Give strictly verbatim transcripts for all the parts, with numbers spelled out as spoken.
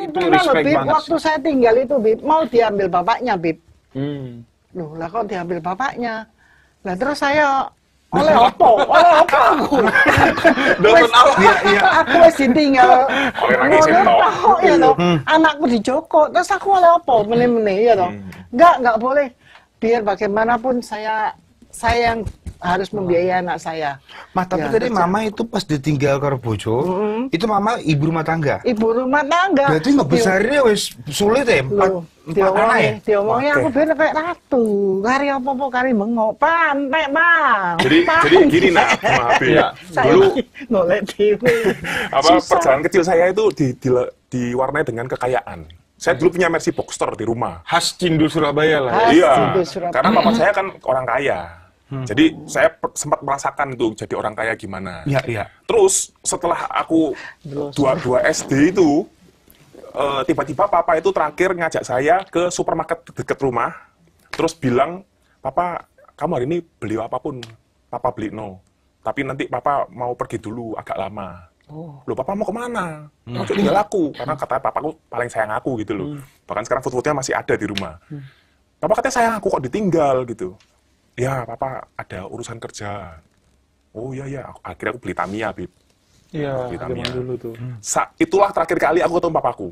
itu respect Bib, banget. waktu saya tinggal itu, Bib, mau diambil bapaknya, Bib. Hmm. Loh, lah kok diambil bapaknya? Lah terus saya oleh opo? Oleh opo aku? Wes, Iya, iya. aku wis ditinggal. Oleh nangis Ngono entok. kok ya toh. Anakku di Joko, terus aku oleh opo? Meneh-meneh ya toh. Enggak, enggak boleh. Biar bagaimanapun saya saya yang harus membiayai anak saya. Mah, tapi Ya, tadi kerja. mama itu pas ditinggal karo bojo, itu mama ibu rumah tangga. Ibu rumah tangga. Berarti ngebesarnya wis sulit ya, empat, Loh, empat anak ya? diomongin, diomongin aku Oke. biar kayak ratu. Kari apa-apa kari bengok, pantek bang. Jadi jadi gini nah, maaf Iya. ya. Saya Dulu nolek dewe. apa Susah. perjalanan kecil saya itu di, di, diwarnai dengan kekayaan. Saya dulu punya Mercy Boxster di rumah. Khas Cindul Surabaya lah. Khas Iya, Cindul Surabaya. karena papa saya kan orang kaya. Jadi saya per- sempat merasakan tuh jadi orang kaya gimana. Iya, iya. Terus setelah aku dua dua S D itu, eh, tiba-tiba papa itu terakhir ngajak saya ke supermarket deket rumah. Terus bilang, papa kamu hari ini beli apapun, papa beli no. Tapi nanti papa mau pergi dulu agak lama. Loh, papa mau kemana? Mau tinggal aku. Karena katanya papaku paling sayang aku gitu loh. Bahkan sekarang foto-fotonya masih ada di rumah. Papa katanya sayang aku kok ditinggal gitu. Ya, papa ada urusan kerja. Oh iya ya, akhirnya aku beli Tamiya, Bib. Iya, Beli zaman Tamiya. dulu tuh. Sa- itulah terakhir kali aku ketemu papaku.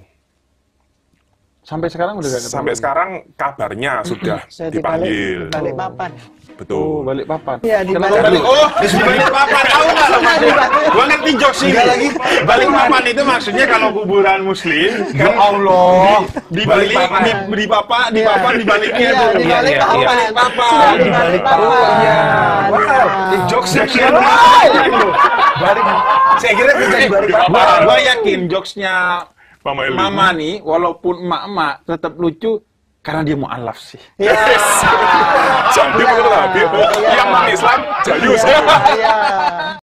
Sampai sekarang udah gak ketemu. Sampai sekarang kabarnya sudah Saya dibalik, dipanggil. dibalik papan. Oh, Betul. balik papan. Iya, di Kenapa balik- balik? Oh, di balik papan. Tahu nggak lo maksudnya? Gua ngerti jokes ini. lagi. Balik papan itu maksudnya kalau kuburan muslim Ya kan Allah. di balik papan. di, di papa di Iya. papan di baliknya Iya, tuh. di balik iya, papan. iya. Balik papan. Sudah di Di balik balik papan. papan. Iya. Wow, di jokesnya kira balik. Saya kira bisa di balik Gua, papan. gua yakin jokesnya Mama Eli. mama nih walaupun emak-emak tetap lucu karena dia mualaf sih. Iya. Jadi betul lah, Bib. Iya. Yang non Islam, jayus. Iya. Iya.